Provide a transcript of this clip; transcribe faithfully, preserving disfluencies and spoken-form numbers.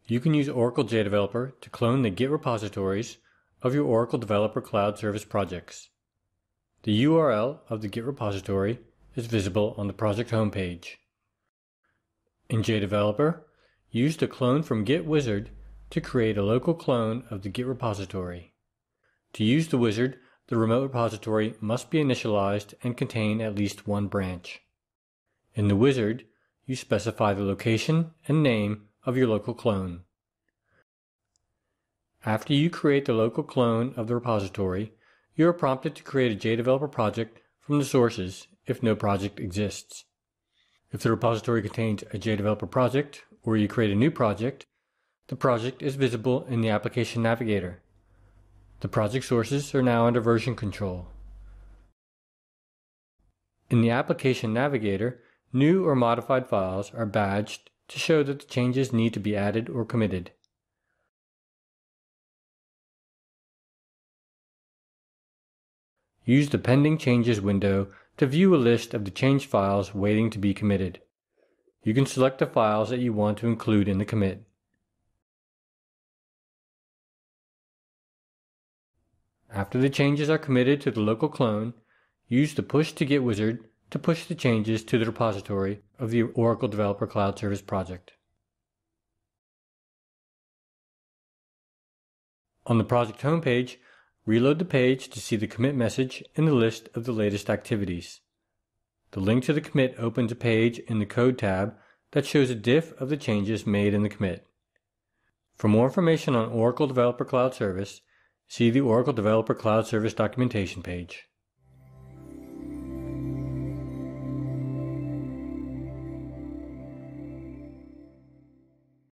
You can use Oracle JDeveloper to clone the Git repositories of your Oracle Developer Cloud Service projects. The U R L of the Git repository is visible on the project homepage. In JDeveloper, use the Clone from Git wizard to create a local clone of the Git repository. To use the wizard, the remote repository must be initialized and contain at least one branch. In the wizard, you specify the location and name of your local clone. After you create the local clone of the repository, you are prompted to create a JDeveloper project from the sources if no project exists. If the repository contains a JDeveloper project or you create a new project, the project is visible in the Application Navigator. The project sources are now under version control. In the Application Navigator, new or modified files are badged to show that the changes need to be added or committed. Use the Pending Changes window to view a list of the changed files waiting to be committed. You can select the files that you want to include in the commit. After the changes are committed to the local clone, use the Push to Git wizard to push the changes to the repository of the Oracle Developer Cloud Service project. On the project homepage, reload the page to see the commit message and the list of the latest activities. The link to the commit opens a page in the Code tab that shows a diff of the changes made in the commit. For more information on Oracle Developer Cloud Service, see the Oracle Developer Cloud Service documentation page.